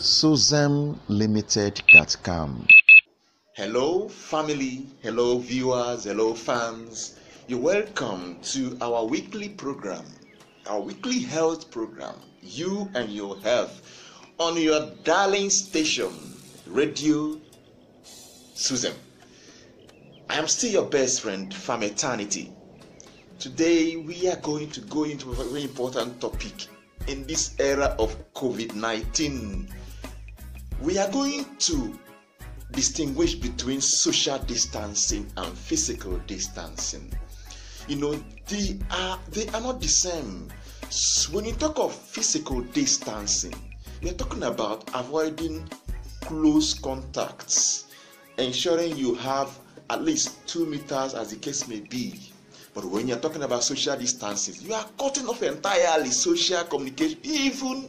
SUZEMLimited.com. Hello family, hello viewers, hello fans. You're welcome to our weekly program, our weekly health program, You and Your Health, on your darling station, Radio SUZEM. I am still your best friend, Fam Eternity. Today we are going to go into a very important topic in this era of COVID-19. We are going to distinguish between social distancing and physical distancing. You know, they are not the same. So when you talk of physical distancing, we are talking about avoiding close contacts, ensuring you have at least 2 meters as the case may be. But when you're talking about social distancing, you are cutting off entirely social communication, even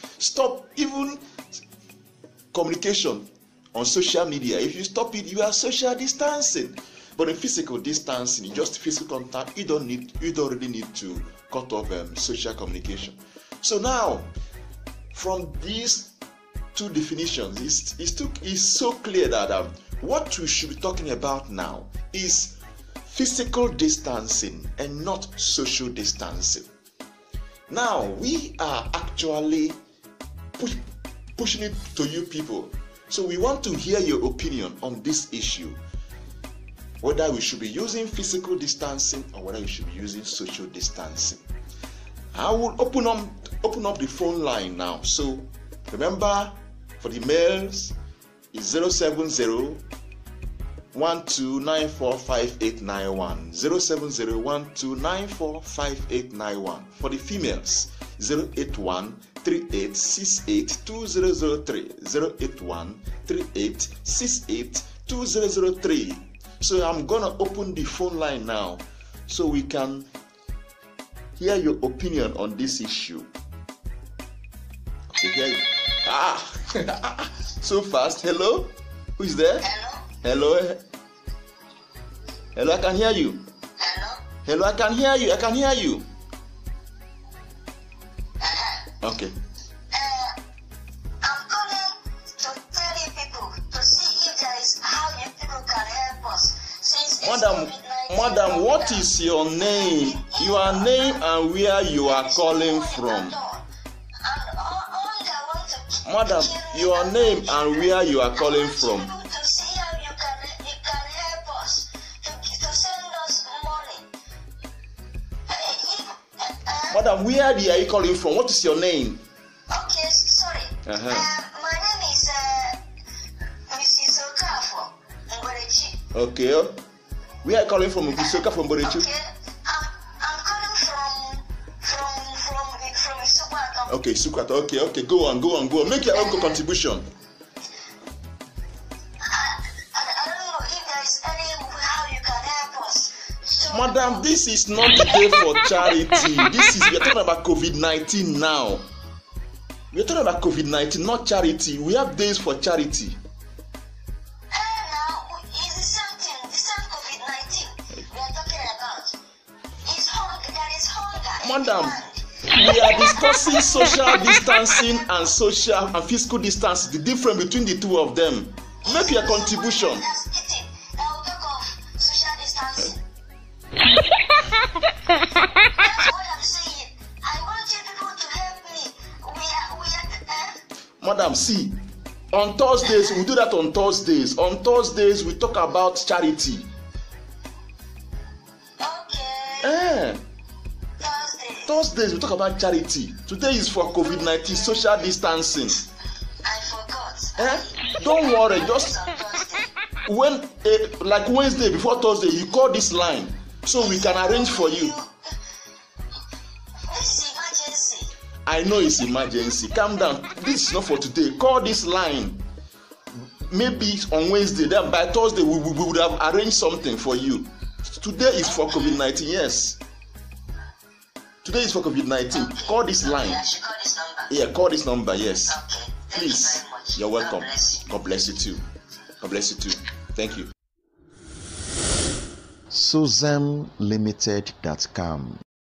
communication on social media. If you stop it, you are social distancing. But in physical distancing, just physical contact, you don't really need to cut off social communication. So now, from these two definitions, it's so clear that what we should be talking about now is physical distancing and not social distancing. Now, we are actually pushing it to you people. So we want to hear your opinion on this issue, whether we should be using physical distancing or whether we should be using social distancing. I will open up the phone line now. So remember, for the mails is 070-12945891, 070-12945891. For the females, 081-3868-2003, 081-3868-2003. So I'm gonna open the phone line now so we can hear your opinion on this issue. Okay. So fast. Hello? Who is there? Hello? Hello, I can hear you. Hello, I can hear you. Okay. I'm calling to tell you people to see if there is how you people can help us. Since Madam, what is your name? Your name and where you are calling from? Madam, your name and where you are calling from? To see how you can help us to send us money. Madam, where are you calling from? What is your name? Okay, sorry. My name is Mrs. Okafo Mborechi. Okay. Where are you calling from? Mrs. Okafo Mborechi. Okay. I'm calling from Sukwata. Okay, Sukwata. Okay. Go on. Make your own contribution. I don't know if there is any how you can help us. So, Madam, this is not the day for charity. We are talking about COVID-19 now. We are talking about COVID-19, not charity. We have days for charity. now is the same thing, the same COVID-19 we are talking about. It's hunger. There is hunger. Madam, we are discussing social distancing and physical distancing. The difference between the two of them. Make your contribution. Now we'll talk of social distancing. That's what I'm saying. I want you people to help me. We are Madam, see, on Thursdays, we do that on Thursdays. On Thursdays, we talk about charity. okay. Thursdays, we talk about charity. Today is for COVID-19, social distancing. I forgot. Don't worry, just On Thursday. when, like Wednesday before Thursday, you call this line so we can arrange for you. This is emergency. I know it's emergency. Calm down. This is not for today. Call this line. Maybe on Wednesday. Then by Thursday we would have arranged something for you. Today is for COVID-19. Yes. Today is for COVID-19. Okay. Call this line. I should call this number. Yeah, call this number. Yes. Okay. Thank Please. you very much. You're welcome. God bless you. God bless you too. Thank you. SUZEMLimited.com.